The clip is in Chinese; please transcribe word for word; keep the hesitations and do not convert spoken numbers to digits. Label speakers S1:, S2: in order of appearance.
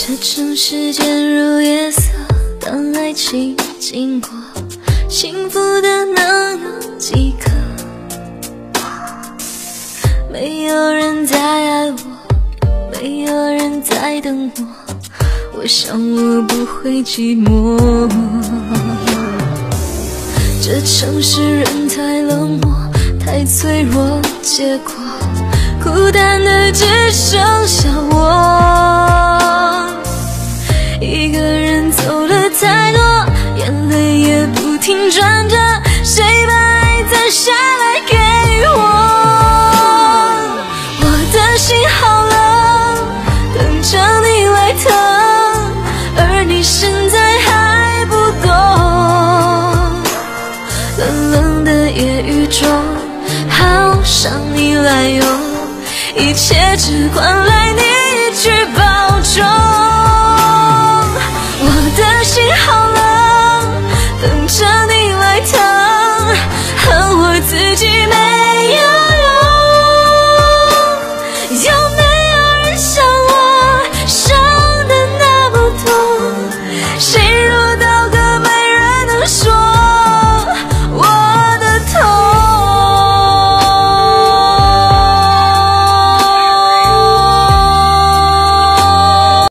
S1: 这城市渐入夜色，当爱情经过，幸福的能有几个？没有人在爱我，没有人在等我，我想我不会寂寞。这城市人太冷漠，太脆弱，结果孤单的只剩下我。一个人走了太多，眼泪也不停转着，谁把爱再下来给我？我的心好冷，等着你来疼，而你现在还不懂。冷冷的夜雨中，好想你来拥，一切只管